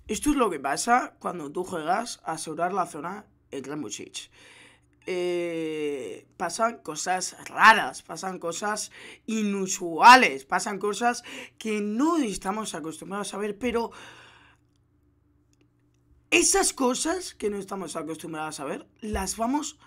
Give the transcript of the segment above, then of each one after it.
Esto es lo que pasa cuando tú juegas a asegurar la zona en Rainbow Six. Pasan cosas raras, pasan cosas inusuales, pasan cosas que no estamos acostumbrados a ver, pero esas cosas que no estamos acostumbrados a ver las vamos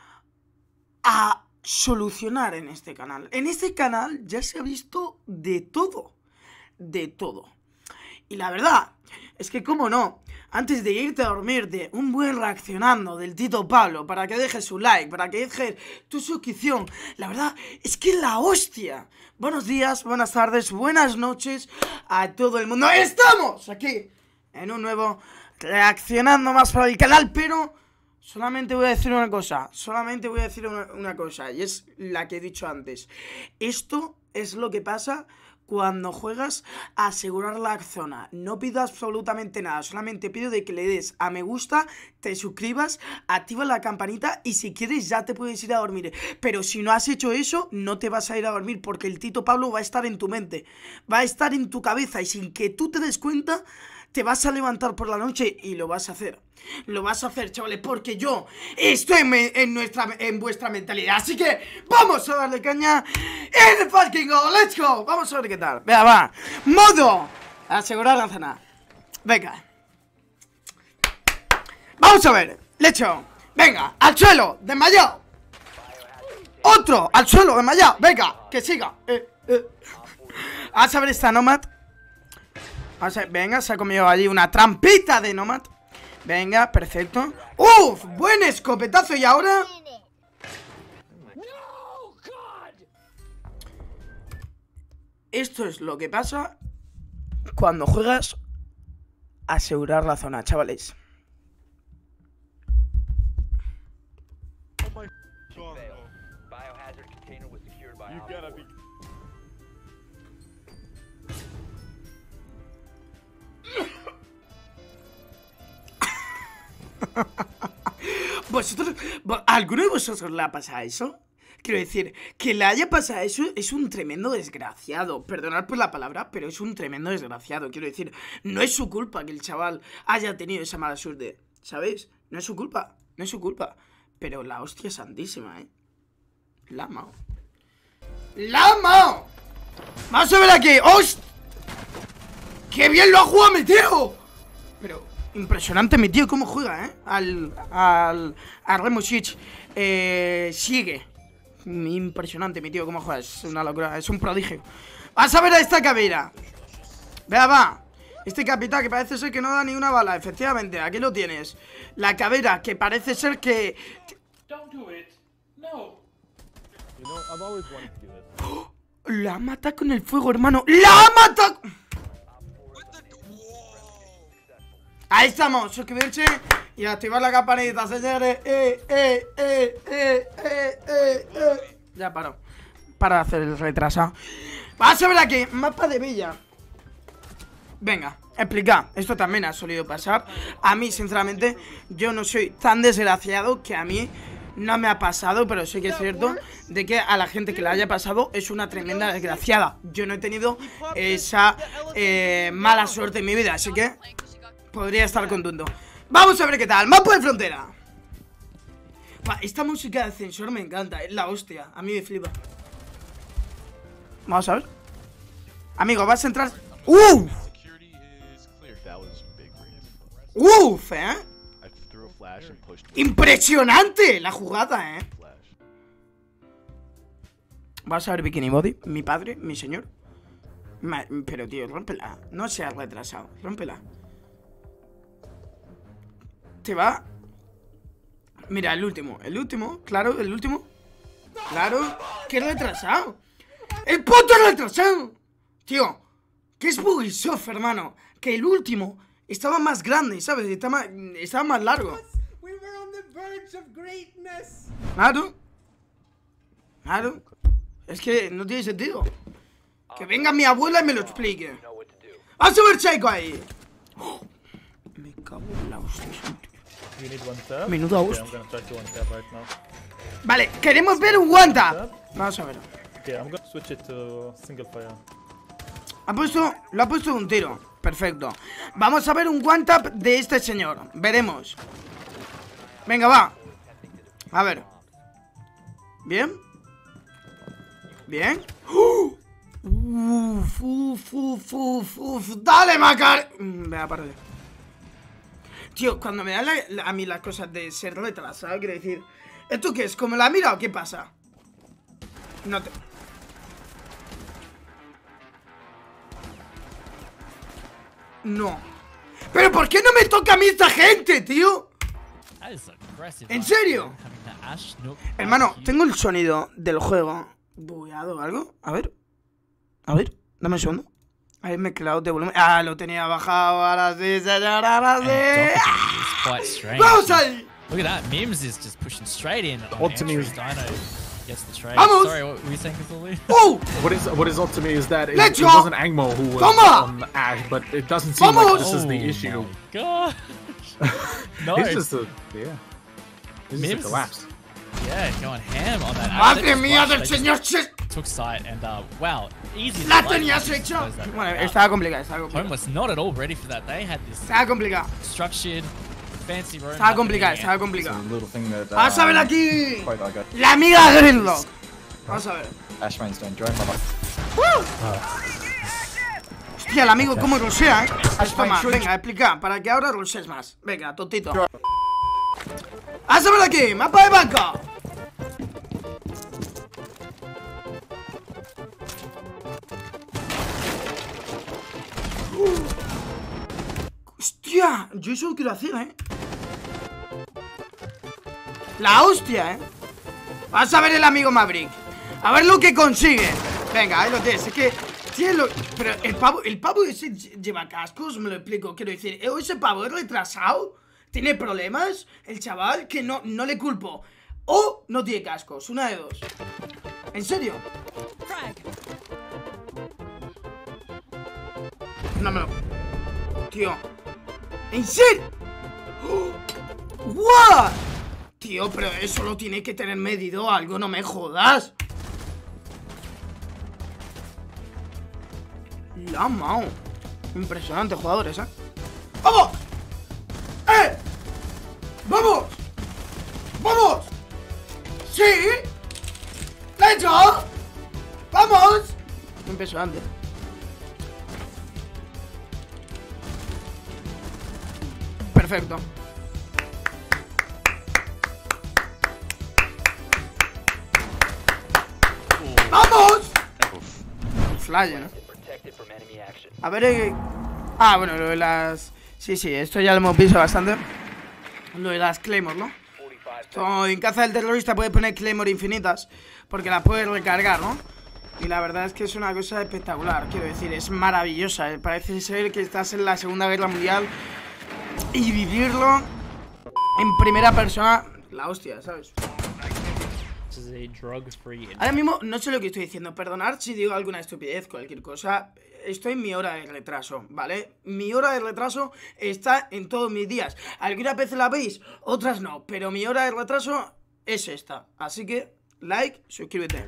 a solucionar en este canal. En este canal ya se ha visto de todo, de todo. Y la verdad es que, cómo no, antes de irte a dormir, de un buen reaccionando del Tito Pablo, para que dejes su like, para que dejes tu suscripción, la verdad es que la hostia. Buenos días, buenas tardes, buenas noches a todo el mundo. Estamos aquí en un nuevo reaccionando más para el canal, pero solamente voy a decir una cosa, una cosa, y es la que he dicho antes. Esto es lo que pasa cuando juegas a asegurar la zona. No pido absolutamente nada, solamente pido de que le des a me gusta, te suscribas, activa la campanita y si quieres ya te puedes ir a dormir. Pero si no has hecho eso, no te vas a ir a dormir porque el Tito Pablo va a estar en tu mente, va a estar en tu cabeza y sin que tú te des cuenta, te vas a levantar por la noche y lo vas a hacer. Lo vas a hacer, chavales, porque yo estoy en vuestra mentalidad. Así que vamos a darle caña en el fucking go. Let's go. Vamos a ver qué tal. Venga, va. Modo asegurar la zona. Venga. Vamos a ver. Lecho. Venga, al suelo, desmayado. Otro, al suelo, desmayado. Venga, que siga. Vamos a ver esta Nomad. Venga, se ha comido allí una trampita de Nomad. Venga, perfecto. ¡Uf! Buen escopetazo. Y ahora esto es lo que pasa cuando juegas a asegurar la zona, chavales. ¿A alguno de vosotros le ha pasado eso? Quiero decir, que le haya pasado eso es un tremendo desgraciado. Perdonad por la palabra, pero es un tremendo desgraciado. Quiero decir, no es su culpa que el chaval haya tenido esa mala suerte, ¿sabéis? No es su culpa, no es su culpa. Pero la hostia santísima, La mao. ¡La mao! Vamos a ver aquí. ¡Hostia! ¡Qué bien lo ha jugado mi tío! Pero impresionante mi tío cómo juega, al Rainbow Six. Sigue. Impresionante mi tío cómo juega. Es una locura, es un prodigio. Vas a ver a esta cabera. Vea, va. Este capitán que parece ser que no da ni una bala. Efectivamente, aquí lo tienes. La cabera que parece ser que... ¡Oh! La mata con el fuego, hermano. ¡La mata! Ahí estamos, suscribirse y activar la campanita, señores. Ya paro. Para hacer el retrasado. Vamos a ver aquí, mapa de Villa. Venga, explica. Esto también ha solido pasar. A mí, sinceramente, yo no soy tan desgraciado que a mí no me ha pasado, pero sí que es cierto de que a la gente que le haya pasado es una tremenda desgraciada. Yo no he tenido esa mala suerte en mi vida, así que podría estar contento. Vamos a ver qué tal. Mapa de frontera. Esta música de ascensor me encanta. Es la hostia. A mí me flipa. Vamos a ver. Amigo, vas a entrar. ¡Uf! ¡Uf! ¡Impresionante! La jugada, Vas a ver Bikini Body. Mi padre, mi señor. Pero tío, rómpela. No seas retrasado. Rómpela. Te va. Mira, el último, claro, el último. Claro, qué retrasado. ¡El puto retrasado! Tío, que es Bugisoft, hermano. Que el último estaba más grande, ¿sabes? Estaba más largo. Claro. Claro. Es que no tiene sentido. Que venga mi abuela y me lo explique. ¡Vamos a ver Checo ahí! ¡Oh! Me cago en la hostia. Menuda hostia. Vale, queremos ver un one tap. Vamos a ver. Lo ha puesto de un tiro. Perfecto. Vamos a ver un one tap de este señor. Veremos. Venga, va. A ver. Bien. Bien. Dale, Macar. Venga, párale. Tío, cuando me dan a mí las cosas de ser retrasado, quiero decir, ¿esto qué es? ¿Como la mira o qué pasa? No te... No. ¿Pero por qué no me toca a mí esta gente, tío? ¿En serio? Hermano, tengo el sonido del juego bugueado o algo. A ver, dame un segundo. Ahí mezclado de volumen. Ah, lo tenía bajado. Ahora sí, señor, ahora sí. ¡Vamos ahí! Look at that, Mims is just pushing straight in. Odd to me is Dino gets the trade. Vamos! Sorry, what were you saying, Kazuli? ¡Oh! what is odd to me is that it Let's go! wasn't Angmo who was Toma! on Ash, but it doesn't seem like this is the issue. God. No, It's it's, just a This is a Mims- collapse. yeah, going ham on that. ¡Madre mía del señor! Took sight and wow, easy. ¡La to play. tenías hecho! Close that Bueno, out. estaba complicado, estaba complicado. Home was not at all ready for that. They had this Estaba complicado. structured, fancy room. Estaba complicado, happening, estaba complicado. A little thing that Vamos a ver aquí. quite like a La amiga de Gridlock. Vamos a ver. Ashman's doing drone mother. Hostia, el amigo cómo rusea, Toma, venga, explica, para que ahora rusees más. Venga, tontito. Vamos a ver aquí, mapa de banco. Hostia, yo eso lo quiero hacer, La hostia, Vas a ver el amigo Maverick. A ver lo que consigue. Venga, ahí lo tienes. Es que tiene lo... Pero el pavo ese lleva cascos, me lo explico. Quiero decir, ese pavo es retrasado. Tiene problemas. El chaval que no le culpo. O no tiene cascos, una de dos. ¿En serio? No me lo... Tío. ¿En serio? ¡What! Tío, pero eso lo tiene que tener medido algo, no me jodas. La mao. Impresionante jugadores, ¡Vamos! ¡Vamos! ¡Vamos! ¡Sí! ¡Let's go! ¡Vamos! Impresionante. Perfecto. ¡Vamos! Fly, ¿no? A ver... Ah, bueno, lo de las... Sí, esto ya lo hemos visto bastante. Lo de las Claymore, ¿no? Esto, en caza del terrorista puedes poner Claymore infinitas, porque las puedes recargar, ¿no? Y la verdad es que es una cosa espectacular. Quiero decir, es maravillosa. Parece ser que estás en la Segunda Guerra Mundial. Y vivirlo en primera persona, la hostia, ¿sabes? Ahora mismo no sé lo que estoy diciendo. Perdonad si digo alguna estupidez, cualquier cosa. Estoy en mi hora de retraso, ¿vale? Mi hora de retraso está en todos mis días. Algunas veces la veis, otras no. Pero mi hora de retraso es esta. Así que, like, suscríbete.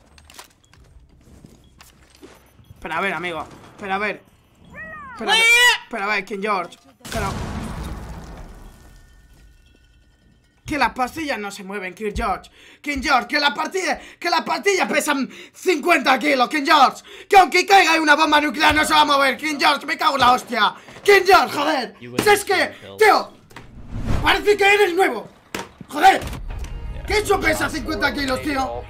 Espera, a ver, amigo. Espera, a ver. Espera, a ver, King George. Pero... Que las pastillas no se mueven, King George. King George, que las pastillas pesan 50 kilos, King George. Que aunque caiga una bomba nuclear no se va a mover, King George, me cago en la hostia. King George, joder. Si es que, tío, parece que eres nuevo. Joder. Que eso pesa 50 kilos, tío.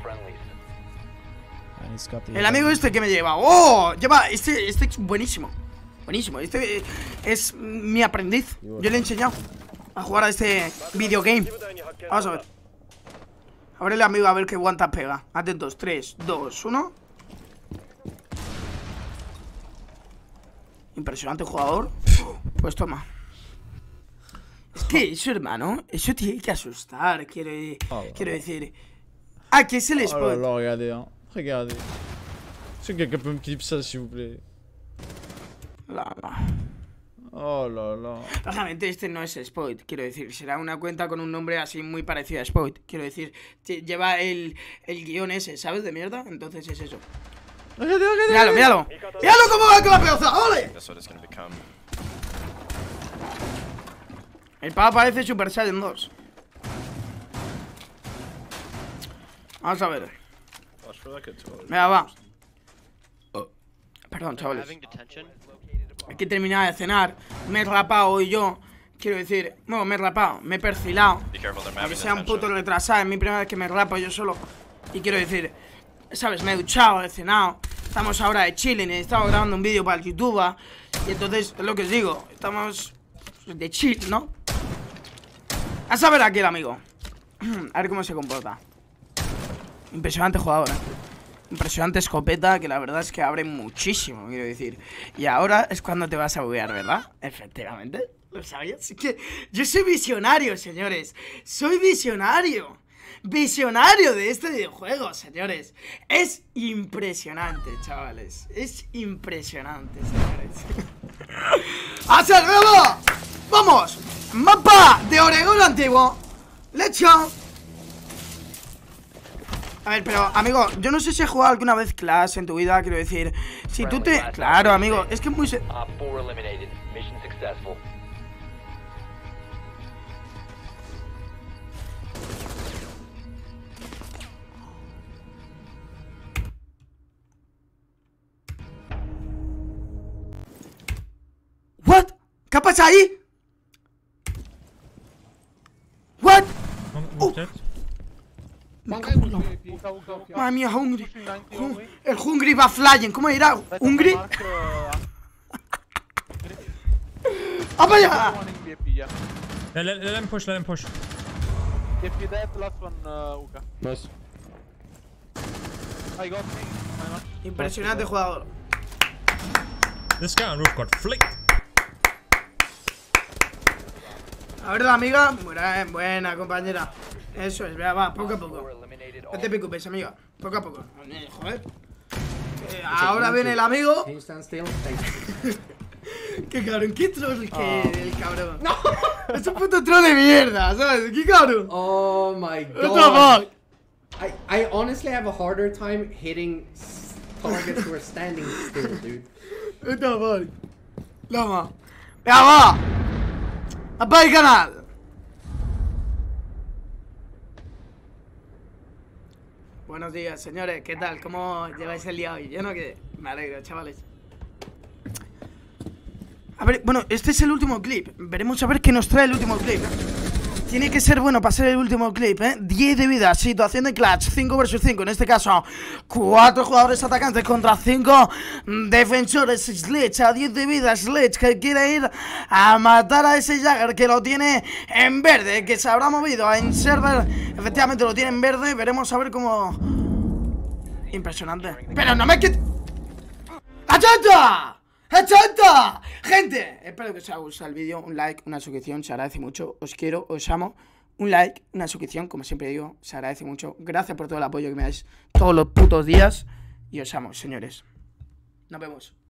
El amigo este que me lleva. ¡Oh! Lleva, este es buenísimo. Buenísimo, este es mi aprendiz. Yo le he enseñado a jugar a este videogame. Vamos a ver. Ábrele, amigo, a ver qué guantas pega. Atentos, 3, 2, 1. Impresionante jugador. Pues toma. Es que eso, hermano, eso tiene que asustar. Quiero decir. Ah, que es el Oh là spot. là, regardez, hein. Regardez. Est-ce que quelqu'un peut me clip ça, s'il vous plaît? Oh là là. Lógicamente este no es Spoit, quiero decir, será una cuenta con un nombre así muy parecido a Spoit. Quiero decir, lleva el guión ese, ¿sabes? De mierda, entonces es eso. Míralo, míralo. Míralo cómo va con la pedaza, ¡ole! That's what it's gonna become. El pavo parece Super Saiyan 2. Vamos a ver. Venga, va. Perdón, chavales. Hay que terminar de cenar. Me he rapado y yo. Quiero decir, bueno, me he rapado, me he perfilado. Aunque sea un puto retrasado, es mi primera vez que me rapo yo solo. Y quiero decir, ¿sabes? Me he duchado, he cenado. Estamos ahora de chilling, estamos grabando un vídeo para el YouTube. Y entonces, es lo que os digo, estamos de chill, ¿no? A saber aquí el amigo. A ver cómo se comporta. Impresionante jugador, ¿eh? Impresionante escopeta, que la verdad es que abre muchísimo, quiero decir. Y ahora es cuando te vas a buguear, ¿verdad? Efectivamente, ¿lo sabías? Es que yo soy visionario, señores. Soy visionario. Visionario de este videojuego, señores. Es impresionante, chavales. Es impresionante, señores. ¡A ser nuevo! ¡Vamos! ¡Mapa de Oregón antiguo! ¡Let's go! A ver, pero, amigo, yo no sé si has jugado alguna vez Clash en tu vida, quiero decir. Si tú te... Claro, amigo, es que es muy... ¿What? ¿Qué pasa ahí? ¿What? Madre mía, Hungry. El Hungry va flying. ¿Cómo irá? ¿Hungry? ¡Apa allá! Let him push, let him push. Nice. Impresionante jugador. This guy on roof got flicked. A ver, la amiga. Buena, compañera. Eso es, vea, va, poco a poco. No te preocupes, amiga. Poco a poco. Joder. Ahora viene el amigo. Qué cabrón, qué troll que el cabrón. No. Es un puto troll de mierda, ¿sabes? Qué cabrón. Oh my What the fuck? I honestly have a harder time hitting targets who are standing still, dude. What the fuck? Lama. ¡Ya va! ¡Apaga el canal! Buenos días, señores. ¿Qué tal? ¿Cómo lleváis el día hoy? Yo no que... Me alegro, chavales. A ver, bueno, este es el último clip. Veremos a ver qué nos trae el último clip, ¿eh? Tiene que ser bueno para ser el último clip, ¿eh? 10 de vida, situación de clutch, 5 vs 5. En este caso, 4 jugadores atacantes contra 5 defensores. Sledge a 10 de vida, Sledge que quiere ir a matar a ese Jagger que lo tiene en verde, que se habrá movido en server. Efectivamente lo tiene en verde, veremos a ver cómo... Impresionante. Pero no me quit... ¡Achanta! ¡Achanta! Gente, espero que os haya gustado el vídeo. Un like, una suscripción, se agradece mucho. Os quiero, os amo. Un like, una suscripción, como siempre digo, se agradece mucho. Gracias por todo el apoyo que me dais todos los putos días. Y os amo, señores. Nos vemos.